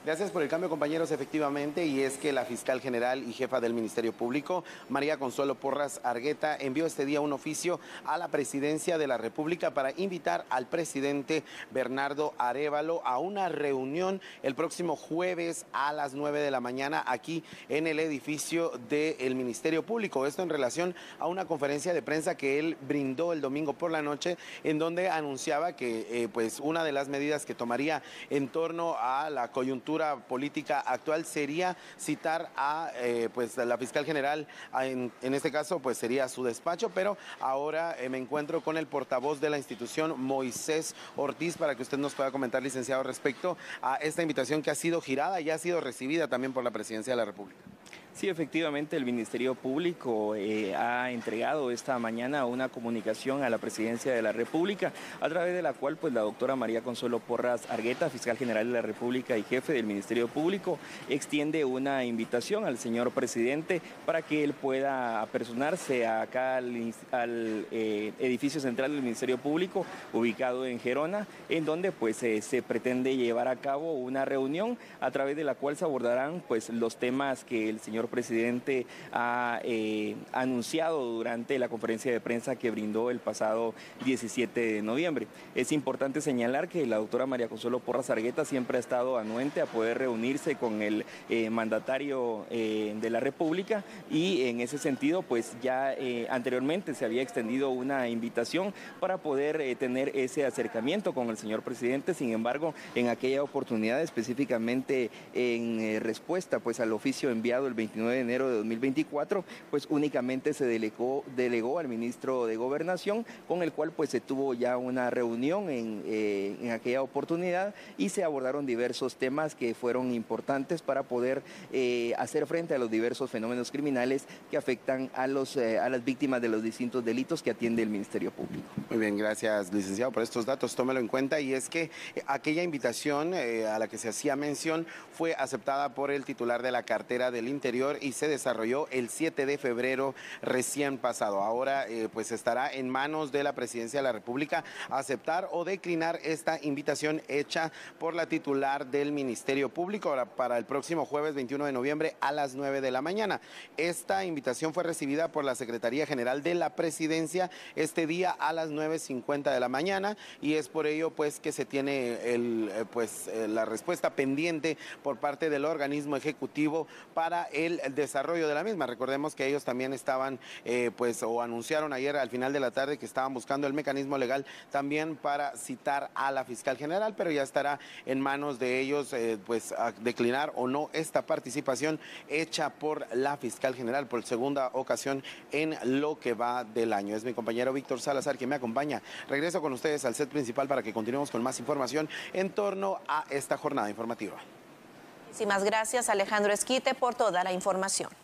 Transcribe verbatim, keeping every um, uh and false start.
Gracias por el cambio, compañeros, efectivamente, y es que la fiscal general y jefa del Ministerio Público, María Consuelo Porras Argueta, envió este día un oficio a la Presidencia de la República para invitar al presidente Bernardo Arévalo a una reunión el próximo jueves a las nueve de la mañana aquí en el edificio del Ministerio Público. Esto en relación a una conferencia de prensa que él brindó el domingo por la noche, en donde anunciaba que eh, pues una de las medidas que tomaría en torno a la coyuntura política actual sería citar a eh, pues la fiscal general, en, en este caso pues sería su despacho, pero ahora eh, me encuentro con el portavoz de la institución, Moisés Ortiz, para que usted nos pueda comentar, licenciado, respecto a esta invitación que ha sido girada y ha sido recibida también por la Presidencia de la República. Sí, efectivamente, el Ministerio Público eh, ha entregado esta mañana una comunicación a la Presidencia de la República, a través de la cual pues la doctora María Consuelo Porras Argueta, fiscal general de la República y jefe del Ministerio Público, extiende una invitación al señor presidente para que él pueda apersonarse acá al, al eh, edificio central del Ministerio Público, ubicado en Gerona, en donde pues eh, se pretende llevar a cabo una reunión a través de la cual se abordarán pues los temas que el señor presidente ha eh, anunciado durante la conferencia de prensa que brindó el pasado diecisiete de noviembre. Es importante señalar que la doctora María Consuelo Porras Argueta siempre ha estado anuente a poder reunirse con el eh, mandatario eh, de la República, y en ese sentido pues ya eh, anteriormente se había extendido una invitación para poder eh, tener ese acercamiento con el señor presidente. Sin embargo, en aquella oportunidad, específicamente en eh, respuesta pues al oficio enviado el veintinueve de enero de dos mil veinticuatro, pues únicamente se delegó, delegó al ministro de Gobernación, con el cual pues se tuvo ya una reunión en, eh, en aquella oportunidad, y se abordaron diversos temas que fueron importantes para poder eh, hacer frente a los diversos fenómenos criminales que afectan a, los, eh, a las víctimas de los distintos delitos que atiende el Ministerio Público. Muy bien, gracias, licenciado, por estos datos, tómelo en cuenta. Y es que aquella invitación eh, a la que se hacía mención fue aceptada por el titular de la cartera del Interior y se desarrolló el siete de febrero recién pasado. Ahora eh, pues estará en manos de la Presidencia de la República aceptar o declinar esta invitación hecha por la titular del Ministerio Público para, para el próximo jueves veintiuno de noviembre a las nueve de la mañana. Esta invitación fue recibida por la Secretaría General de la Presidencia este día a las nueve cincuenta de la mañana, y es por ello pues que se tiene el, pues, la respuesta pendiente por parte del organismo ejecutivo para el el desarrollo de la misma. Recordemos que ellos también estaban, eh, pues, o anunciaron ayer al final de la tarde que estaban buscando el mecanismo legal también para citar a la fiscal general, pero ya estará en manos de ellos, eh, pues, a declinar o no esta participación hecha por la fiscal general por segunda ocasión en lo que va del año. Es mi compañero Víctor Salazar quien me acompaña. Regreso con ustedes al set principal para que continuemos con más información en torno a esta jornada informativa. Muchísimas gracias, Alejandro Esquite, por toda la información.